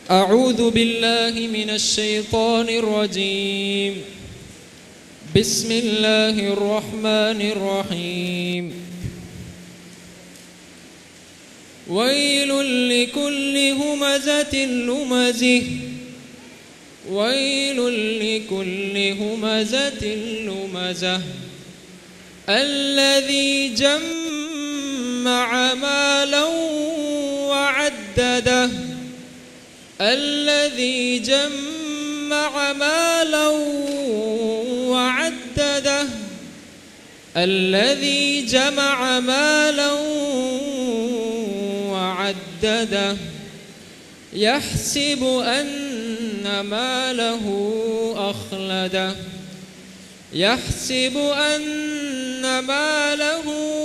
أعوذ بالله من الشيطان الرجيم. بسم الله الرحمن الرحيم. ويل لكل همزة لمزة ويل لكل همزة لمزة الذي جمع مالا وعدده الذي جمع مالا وعدده الذي جمع مالا وعدده يحسب أن ماله أخلده يحسب أن ماله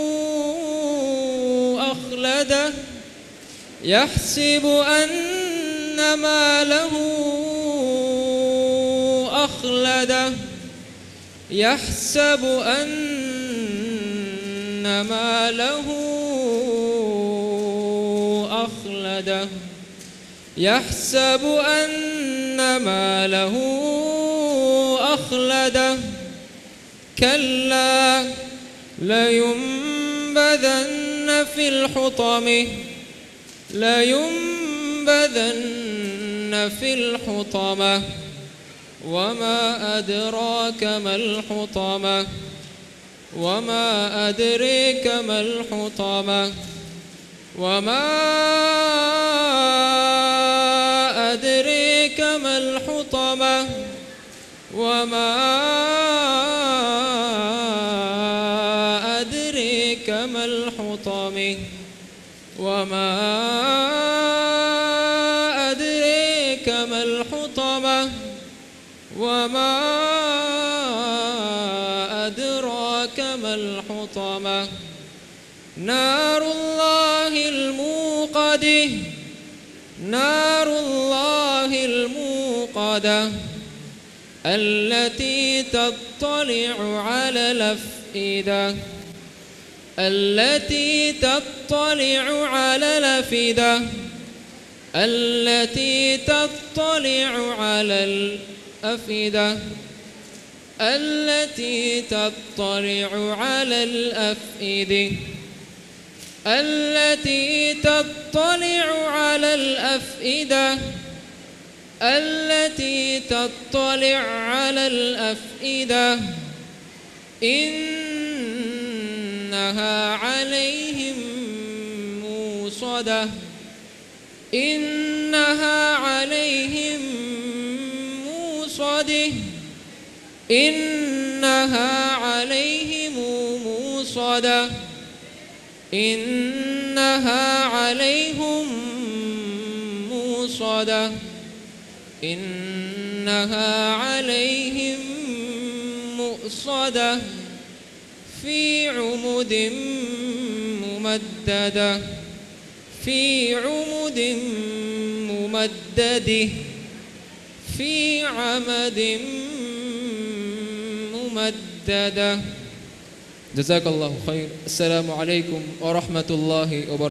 أخلده يحسب أن ماله أخلده يحسب أن ماله أخلده يحسب أن ماله أخلده كلا لينبذن في الحطمة لينبذن في الحطمة وما أدراك ما الحطمة وما أدريك ما الحطمة وما أدريك ما الحطمة وما أدريك ما الحطمة وما أدريك ما الحطمة وما أدراك ما الحطمة نار الله الموقدة نار الله الموقدة التي تطلع على الأفئدة التي تطلع على الأفئدة التي تطلع على الأفئدة التي تطلع على الأفئدة التي تطلع على الأفئدة التي تطلع على الأفئدة إنها عليهم موصدة إنها عليهم موصدة إنها عليهم موصدة إنها عليهم موصدة إنها عليهم مؤصدة في عمد ممددة في عمد ممدد في عمد ممددة. جزاك الله خير. السلام عليكم ورحمة الله وبركاته.